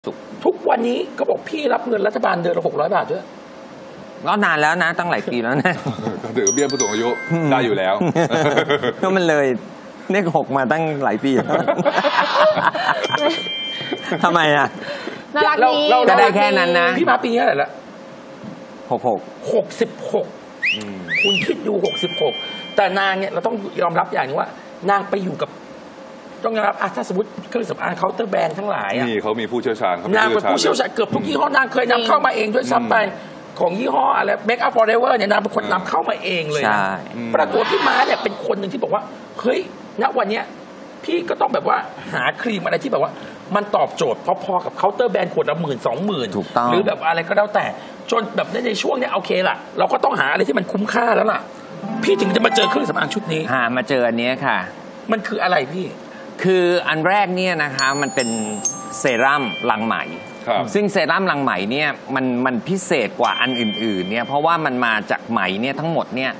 ทุกวันนี้เขาบอกพี่รับเงินรัฐบาลเดือนละ600 บาทด้วยก็นานแล้วนะตั้งหลายปีแล้วนะก็ถือเบี้ยผู้สูงอายุได้อยู่แล้วก็มันเลยเลข6มาตั้งหลายปีทำไมอ่ะน่ารักดีก็ได้แค่นั้นนะพี่มาปีนี้อะไรละ 66 คุณคิดดู66แต่นางเนี่ยเราต้องยอมรับอย่างนึงว่านางไปอยู่กับต้องยอมรับถ้าสมมติเครื่องสำอางเคาน์เตอร์แบรนด์ทั้งหลายนี่เขามีผู้เชี่ยวชาญนางเป็นผู้เชี่ยวชาญเกือบทุกยี่ห้อนางเคยนำเข้ามาเองด้วยซ้ำไปของยี่ห้ออะไร Make Up Forever เนี่ยนางเป็นคนนำเข้ามาเองเลยนะปรากฏพี่ม้าเนี่ยเป็นคนหนึ่งที่บอกว่าเฮ้ยณวันเนี้ยพี่ก็ต้องแบบว่าหาครีมอะไรที่แบบว่ามันตอบโจทย์พอๆกับเคาน์เตอร์แบรนด์ขวดละ10,000-20,000หรือแบบอะไรก็แล้วแต่จนแบบในช่วงเนี้ยโอเคล่ะเราก็ต้องหาอะไรที่มันคุ้มค่าแล้วล่ะพี่ถึงจะมาเจอเครื่องสำอางชุดนี้มาเจออันนี้ค่ะมันคืออะไรพี่คืออันแรกเนี่ยนะคะมันเป็นเซรั่มรังไหมซึ่งเซรั่มรังไหมเนี่ยมันพิเศษกว่าอันอื่นๆเนี่ยเพราะว่ามันมาจากไหมเนี่ยทั้งหมดเนี่ย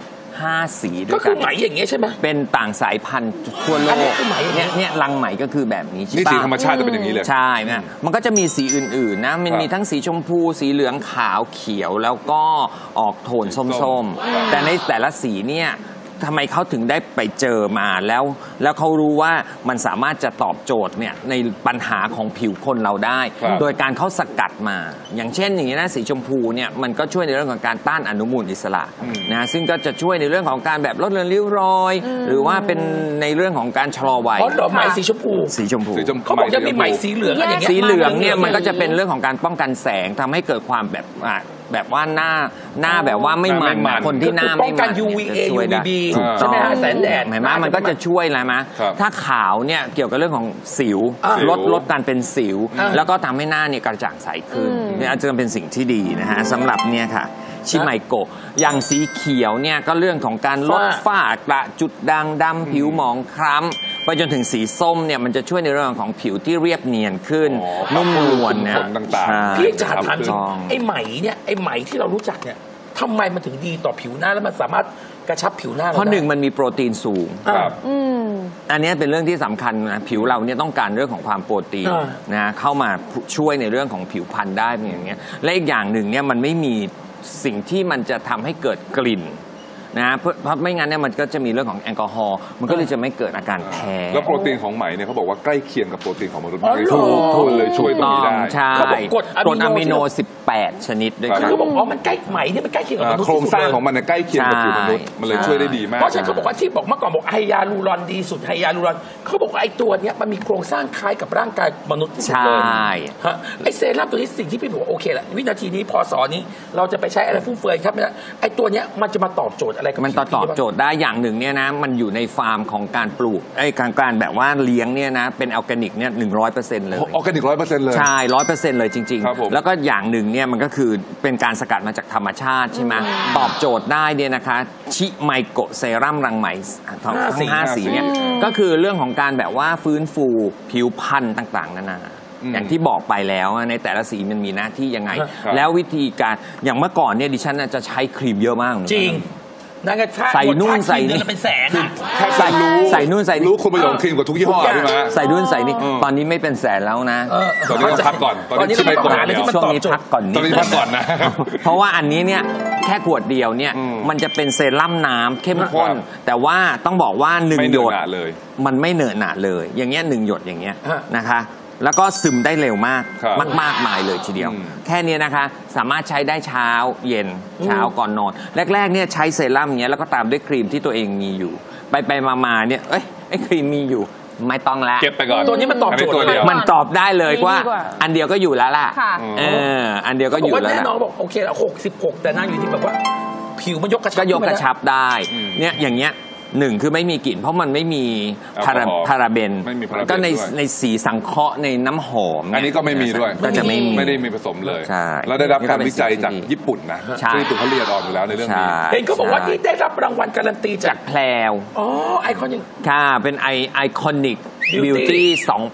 5 สีด้วยกันก็คือไหมอย่างเงี้ยใช่ไหมเป็นต่างสายพันธุ์ทั่วโลกเนี่ยรังไหมก็คือแบบนี้นี่สีธรรมชาติจะเป็นอย่างนี้เลยใช่นะมันก็จะมีสีอื่นๆนะมันมีทั้งสีชมพูสีเหลืองขาวเขียวแล้วก็ออกโทนส้มๆแต่ในแต่ละสีเนี่ยทำไมเขาถึงได้ไปเจอมาแล้วเขารู้ว่ามันสามารถจะตอบโจทย์เนี่ยในปัญหาของผิวคนเราได้โดยการเขาสกัดมาอย่างเช่นอย่างนี้นะสีชมพูเนี่ยมันก็ช่วยในเรื่องของการต้านอนุมูลอิสระนะซึ่งก็จะช่วยในเรื่องของการแบบลดเลือนริ้วรอยหรือว่าเป็นในเรื่องของการชะลอวัยไหมสีชมพูเขาบอกจะมีไหมสีเหลืองอะไรอย่างเงี้ยสีเหลืองเนี่ยมันก็จะเป็นเรื่องของการป้องกันแสงทำให้เกิดความแบบว่าหน้าแบบว่าไม่มันคนที่หน้าไม่มันป้องกัน UVA UVB ใช่ไหมฮะแสงแดดเห็นไหมมันก็จะช่วยอะไรไหมถ้าขาวเนี่ยเกี่ยวกับเรื่องของสิวลดการเป็นสิวแล้วก็ทำให้หน้าเนี่ยกระจ่างใสขึ้นนี่อาจจะเป็นสิ่งที่ดีนะฮะสำหรับเนี่ยค่ะชิไมโกะอย่างสีเขียวเนี่ยก็เรื่องของการลดฝ้ากระจุดด่างดำผิวหมองคล้ำไปจนถึงสีส้มเนี่ยมันจะช่วยในเรื่องของผิวที่เรียบเนียนขึ้นนุ่มนวลนะพี่จะถามจริงไอ้ไหมเนี่ยไอ้ไหมที่เรารู้จักเนี่ยทำไมมันถึงดีต่อผิวหน้าแล้วมันสามารถกระชับผิวหน้าเพราะ1มันมีโปรตีนสูงอันนี้เป็นเรื่องที่สำคัญนะผิวเราเนี่ยต้องการเรื่องของความโปรตีนนะเข้ามาช่วยในเรื่องของผิวพรรณได้อย่างเงี้ยและอีกอย่างหนึ่งเนี่ยมันไม่มีสิ่งที่มันจะทำให้เกิดกลิ่นนะเพราะไม่งั้นเนี่ยมันก็จะมีเรื่องของแอลกอฮอล์มันก็เลยจะไม่เกิดอาการแพ้แล้วโปรตีนของไหมเนี่ยเขาบอกว่าใกล้เคียงกับโปรตีนของมนุษย์มากที่สุดเลยช่วยตรงนี้ได้ใช่กรดอะมิโน18 ชนิดด้วยกันเขาบอกมันใกล้ไหมเนี่ยมันใกล้เคียงกับมนุษย์โครงสร้างของมันใกล้เคียงกับผิวมนุษย์มันเลยช่วยได้ดีมากเพราะฉะนั้นเขาบอกว่าที่บอกเมื่อก่อนบอกไฮยาลูรอนดีสุดไฮยาลูรอนเขาบอกว่าไอ้ตัวเนี้ยมันมีโครงสร้างคล้ายกับร่างกายมนุษย์ที่สุดเลยฮะไอ้เซรั่มตัวนี้สิ่งที่พี่บอกโอเคแหละวินาทีนี้พศนี้เราจะไปใช้อะไรฟุ่มเฟือยครับไอ้ตัวเนี้ยมันจะมาตอบโจทย์อะไรกับมันตอบโจทย์ได้อย่างหนึ่งเนี่ยนะมันอยู่ในฟาร์มของการปลูกการแบบว่าเลี้ยงเนี่ยนะเป็นออร์แกนิกเนี่ย100%เลยออร์แกนิก100%เลยใช่ 100% เลยจริงๆแล้วก็อย่างหนึ่งเนี่ยมันก็คือเป็นการสกัดมาจากธรรมชาติใช่ไหมตอบโจทย์ได้เนี่ยนะคะชิไมโกะเซรั่มรังไหมทั้ง5 สีเนี่ยก็คือเรื่องของการแบบว่าฟื้นฟูผิวพรรณต่างๆนานาอย่างที่บอกไปแล้วในแต่ละสีมันมีหน้าที่ยังไงแล้ววิธีการอย่างเมื่อก่อนเนี่ยดิฉันจะใช้ครีมเยอะมากจริงใส่นู่นใส่นี่เป็นแสนใส่นู่นใส่นี่รู้คุณประโยชน์ครีมกว่าทุกยี่ห้อใช่ไหมใส่นู่นใส่นี่ตอนนี้ไม่เป็นแสนแล้วนะตอนนี้พักก่อนตอนนี้ชิไมโกะช่วงนี้พักก่อนตอนนี้พักก่อนนะเพราะว่าอันนี้เนี่ยแค่ขวดเดียวเนี่ยมันจะเป็นเซรั่มน้ำเข้มข้นแต่ว่าต้องบอกว่า1 หยดมันไม่เหนอะหนะเลยอย่างเงี้ย1 หยดอย่างเงี้ยนะคะแล้วก็ซึมได้เร็วมากมากมายเลยทีเดียวแค่นี้นะคะสามารถใช้ได้เช้าเย็นเช้าก่อนนอนแรกๆเนี่ยใช้เซรั่มเงี้ยแล้วก็ตามด้วยครีมที่ตัวเองมีอยู่ไปมาเนี่ยไอ้ครีมมีอยู่ไม่ต้องละเก็บไปก่อนตัวนี้มันตอบโจทย์มันตอบได้เลยว่าอันเดียวก็อยู่แล้วล่ะอันเดียวก็อยู่แล้วแน่นอนบอกโอเคละ66แต่นั่งอยู่ที่แบบว่าผิวมันยกกระชับได้เนี่ยอย่างเงี้ย1คือไม่มีกลิ่นเพราะมันไม่มีพาราเบนก็ในสีสังเคราะห์ในน้ำหอมอันนี้ก็ไม่มีด้วยก็จะไม่ได้มีผสมเลยแล้วได้รับการวิจัยจากญี่ปุ่นนะที่ญี่ปุ่นเขาเรียนออกอยู่แล้วในเรื่องนี้เห็นเขาบอกว่าที่ได้รับรางวัลการันตีจากแพรวไอคอนิกค่ะเป็นไอคอนิกบิวตี้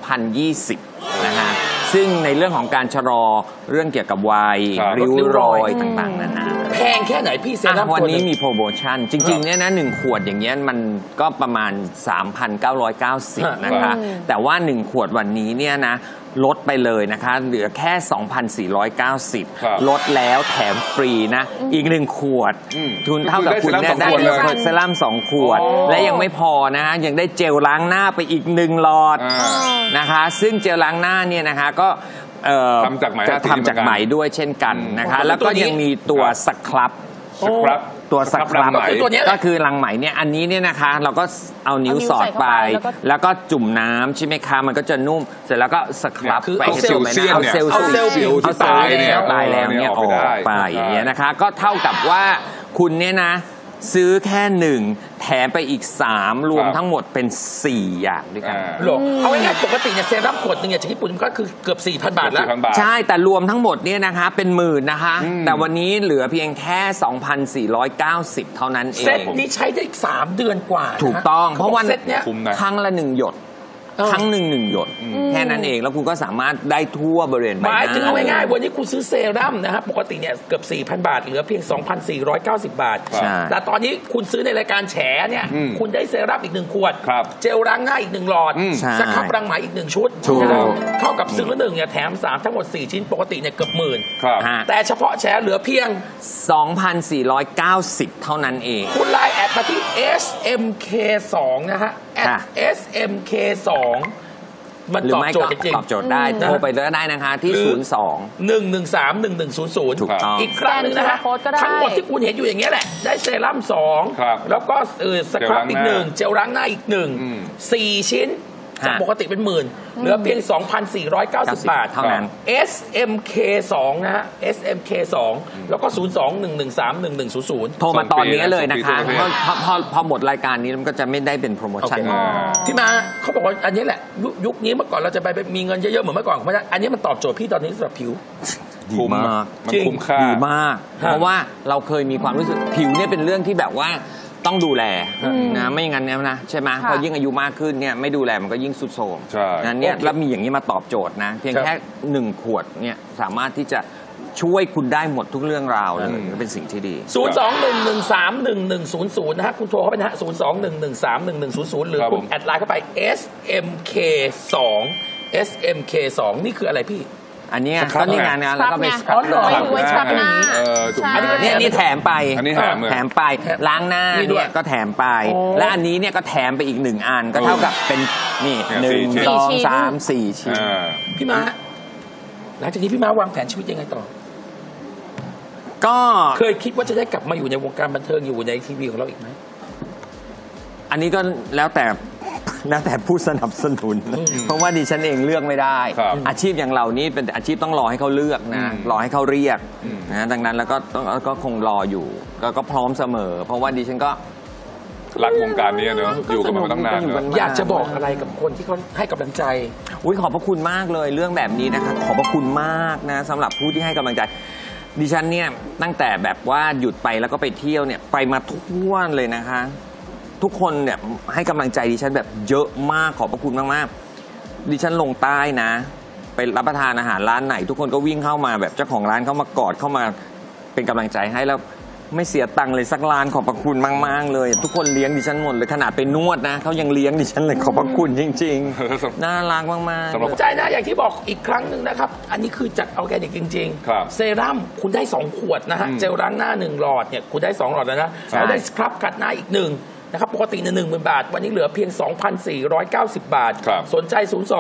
2020นะฮะซึ่งในเรื่องของการชะลอเรื่องเกี่ยวกับวัยริ้วรอยต่างๆนานาแพงแค่ไหนพี่เซรั่มวันนี้มีโปรโมชั่นจริงๆเนี่ยนะ1 ขวดอย่างเงี้ยมันก็ประมาณ 3,990 นะคะแต่ว่า1 ขวดวันนี้เนี่ยนะลดไปเลยนะคะเหลือแค่ 2,490 ลดแล้วแถมฟรีนะอีก1 ขวดทุนเท่ากับคุณเนี่ยได้เซรั่ม2 ขวดและยังไม่พอนะฮะยังได้เจลล้างหน้าไปอีก1 หลอดนะคะซึ่งเจลล้างหน้าเนี่ยนะคะก็ทำจากไหมด้วยเช่นกันนะคะแล้วก็ยังมีตัวสครับตัวสครับก็คือรังไหมเนี่ยอันนี้เนี่ยนะคะเราก็เอานิ้วสอดไปแล้วก็จุ่มน้ำใช่ไหมคะมันก็จะนุ่มเสร็จแล้วก็สครับไปเอาเซลล์ที่ตายแล้วเนี่ยออกไปอย่างเงี้ยนะคะก็เท่ากับว่าคุณเนี่ยนะซื้อแค่1แถมไปอีก3รวมทั้งหมดเป็น4อย่างด้วยกันเอาง่ายๆปกติเนี่ยเซรั่มขวดนึงเนี่ยจากญี่ปุ่นก็คือเกือบ 4,000 บาทแล้วใช่แต่รวมทั้งหมดเนี่ยนะคะเป็นหมื่นนะคะแต่วันนี้เหลือเพียงแค่ 2,490 เท่านั้นเองเซตนี้ใช้ได้3 เดือนกว่าถูกต้องเพราะวันครั้งละ1 หยดครั้ง1 หยดแค่นั้นเองแล้วคุณก็สามารถได้ทั่วบริเวณใบหน้าหมายถึงง่ายๆวันนี้คุณซื้อเซรั่มนะครับปกติเนี่ยเกือบ 4,000 บาทเหลือเพียง 2,490 บาทแต่ตอนนี้คุณซื้อในรายการแฉเนี่ยคุณได้เซรั่มอีก1 ขวดเจลล้างหน้าอีก1 หลอดสครับรังไหมอีก1 ชุดเท่ากับซื้อ1เนี่ยแถม3ทั้งหมด4 ชิ้นปกติเนี่ยเกือบหมื่นแต่เฉพาะแฉเหลือเพียง 2,490 เท่านั้นเองคุณไลน์แอดมาที่ SMK2 นะฮะSMK2 มันตอบโจทย์จริงตอบโจทย์ได้โทรไปได้นะคะที่ 02-113-1100 ถูกต้องอีกครั้งนึงนะฮะทั้งหมดที่คุณเห็นอยู่อย่างเงี้ยแหละได้เซรั่ม2แล้วก็สครับอีก1เจลล้างหน้าอีก1 4 ชิ้นจากปกติเป็นหมื่นเหลือเพียง 2,490 บาทเท่านั้น SMK2 นะฮะ SMK2 แล้วก็ 02-113-1100 โทรมาตอนนี้เลยนะคะพอหมดรายการนี้มันก็จะไม่ได้เป็นโปรโมชั่นที่มาเขาบอกว่าอันนี้แหละยุคนี้เมื่อก่อนเราจะไปมีเงินเยอะๆเหมือนเมื่อก่อนไม่ได้อันนี้มันตอบโจทย์พี่ตอนนี้สำหรับผิวดีมากมันคุ้มค่าดีมากเพราะว่าเราเคยมีความรู้สึกผิวเนี่ยเป็นเรื่องที่แบบว่าต้องดูแลนะไม่งั้นเนี่ยนะใช่ไหมพอยิ่งอายุมากขึ้นเนี่ยไม่ดูแลมันก็ยิ่งสุดโทรมนั้นเนี่ยแล้วมีอย่างนี้มาตอบโจทย์นะเพียงแค่1 ขวดเนี่ยสามารถที่จะช่วยคุณได้หมดทุกเรื่องราวเลยเป็นสิ่งที่ดี 02-113-1100นะฮะคุณโทรเข้าไปนะฮะ02-113-1100หรือคุณแอดไลน์เข้าไป SMK2 SMK2 นี่คืออะไรพี่อันนี้ก็นี่งานแล้วก็ไปไว้ชับหน้านี่แถมไปแถมไปล้างหน้าเนี่ยก็แถมไปและอันนี้เนี่ยก็แถมไปอีก1 อันก็เท่ากับเป็นนี่1 2 3 4 ชิ้นพี่ม้าหลังจากนี้พี่ม้าวางแผนชีวิตยังไงต่อก็เคยคิดว่าจะได้กลับมาอยู่ในวงการบันเทิงอยู่ในทีวีของเราอีกไหมอันนี้ก็แล้วแต่ผู้สนับสนุนเพราะว่าดิฉันเองเลือกไม่ได้อาชีพอย่างเรานี่เป็นอาชีพต้องรอให้เขาเลือกนะรอให้เขาเรียกนะดังนั้นแล้วก็คงรออยู่ก็พร้อมเสมอเพราะว่าดิฉันก็รักวงการนี้เนอะอยู่กันมาตั้งนานอยากจะบอกอะไรกับคนที่เขาให้กำลังใจขอบพระคุณมากเลยเรื่องแบบนี้นะคะขอบพระคุณมากนะสำหรับผู้ที่ให้กำลังใจดิฉันเนี่ยตั้งแต่แบบว่าหยุดไปแล้วก็ไปเที่ยวเนี่ยไปมาทั่วเลยนะคะทุกคนเนี่ยให้กำลังใจดิฉันแบบเยอะมากขอบพระคุณมากๆดิฉันลงใต้นะไปรับประทานอาหารร้านไหนทุกคนก็วิ่งเข้ามาแบบเจ้าของร้านเข้ามากอดเข้ามาเป็นกำลังใจให้แล้วไม่เสียตังค์เลยสักล้านขอบพระคุณมากๆเลยทุกคนเลี้ยงดิฉันหมดเลยขนาดไปนวดนะเขายังเลี้ยงดิฉันเลยขอบพระคุณจริงๆน่ารักมากๆใจนะอย่างที่บอกอีกครั้งหนึ่งนะครับอันนี้คือจากออร์แกนิกจริงๆเซรั่มคุณได้2 ขวดนะฮะเจลล้างหน้า1 หลอดเนี่ยคุณได้2 หลอดแล้วนะแล้วได้สครับขัดหน้าอีก1นะครับปกติ10,000 บาทวันนี้เหลือเพียง 2,490 บาทสนใจ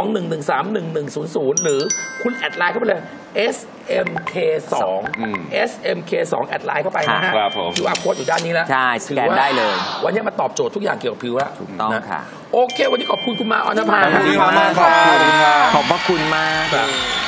02-113-1100หรือคุณแอดไลน์เข้าไปเลย SMK2 SMK2 แอดไลน์เข้าไปนะฮะQR Code อยู่ด้านนี้แล้วใช่สแกนได้เลยวันนี้มาตอบโจทย์ทุกอย่างเกี่ยวกับผิวแล้วถูกต้องค่ะโอเควันนี้ขอบคุณคุณมาออนภาขอบคุณมากขอบพระคุณมาก